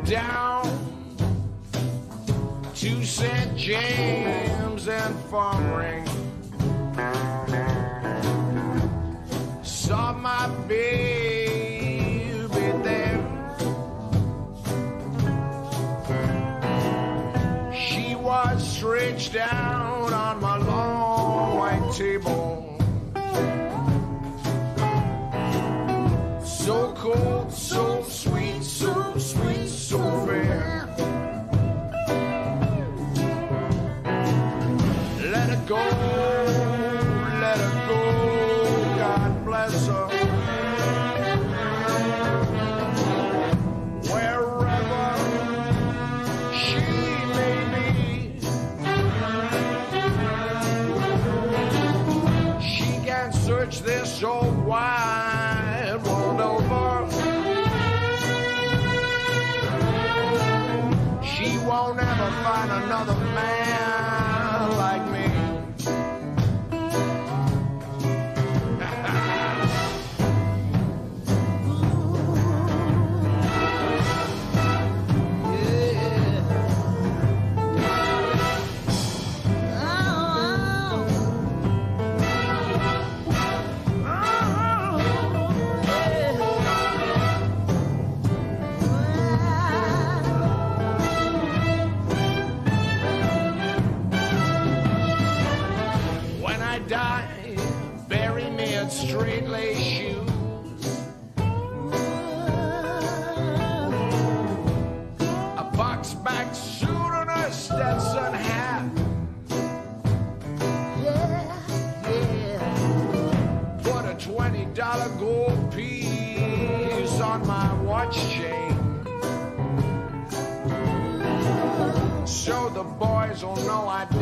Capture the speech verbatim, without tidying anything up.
down to Saint James and Farmring. Saw my baby there. She was stretched out on my long white table. So cold, so sweet, so sweet, so fair. Let her go, let her go, God bless her. Wherever she may be, she can search this old wide world over. She won't ever find another man like me. Die, bury me in straight lace shoes, a box back suit and a Stetson hat. Yeah, yeah. Put a twenty dollar gold piece on my watch chain, so the boys will know I